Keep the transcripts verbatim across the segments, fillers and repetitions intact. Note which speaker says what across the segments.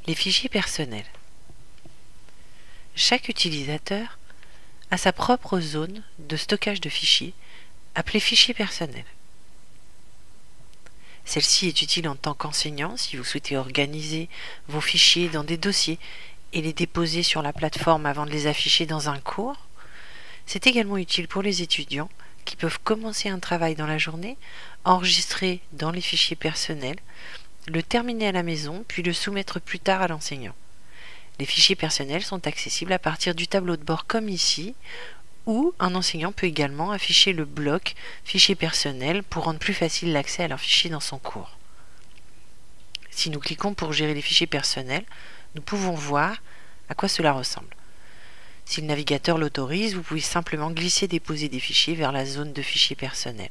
Speaker 1: Les fichiers personnels. Chaque utilisateur a sa propre zone de stockage de fichiers, appelée fichier personnel. Celle-ci est utile en tant qu'enseignant si vous souhaitez organiser vos fichiers dans des dossiers et les déposer sur la plateforme avant de les afficher dans un cours. C'est également utile pour les étudiants qui peuvent commencer un travail dans la journée, enregistrer dans les fichiers personnels, le terminer à la maison, puis le soumettre plus tard à l'enseignant. Les fichiers personnels sont accessibles à partir du tableau de bord comme ici, ou un enseignant peut également afficher le bloc fichiers personnels pour rendre plus facile l'accès à leurs fichiers dans son cours. Si nous cliquons pour gérer les fichiers personnels, nous pouvons voir à quoi cela ressemble. Si le navigateur l'autorise, vous pouvez simplement glisser et déposer des fichiers vers la zone de fichiers personnels.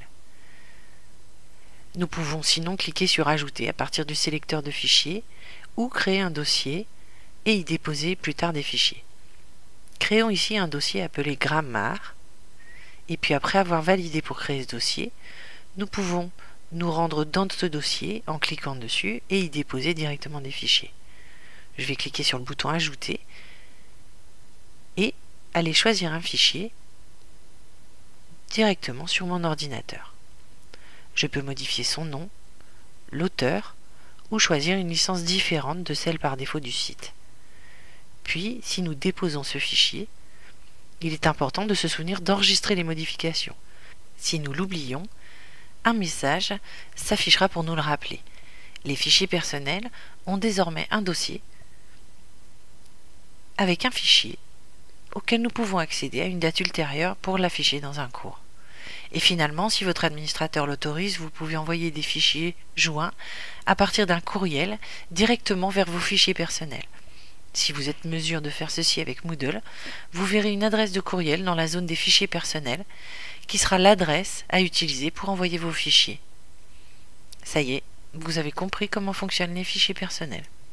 Speaker 1: Nous pouvons sinon cliquer sur Ajouter à partir du sélecteur de fichiers ou créer un dossier et y déposer plus tard des fichiers. Créons ici un dossier appelé Grammaire et puis après avoir validé pour créer ce dossier, nous pouvons nous rendre dans ce dossier en cliquant dessus et y déposer directement des fichiers. Je vais cliquer sur le bouton Ajouter et aller choisir un fichier directement sur mon ordinateur. Je peux modifier son nom, l'auteur ou choisir une licence différente de celle par défaut du site. Puis, si nous déposons ce fichier, il est important de se souvenir d'enregistrer les modifications. Si nous l'oublions, un message s'affichera pour nous le rappeler. Les fichiers personnels ont désormais un dossier avec un fichier auquel nous pouvons accéder à une date ultérieure pour l'afficher dans un cours. Et finalement, si votre administrateur l'autorise, vous pouvez envoyer des fichiers joints à partir d'un courriel directement vers vos fichiers personnels. Si vous êtes en mesure de faire ceci avec Moodle, vous verrez une adresse de courriel dans la zone des fichiers personnels qui sera l'adresse à utiliser pour envoyer vos fichiers. Ça y est, vous avez compris comment fonctionnent les fichiers personnels.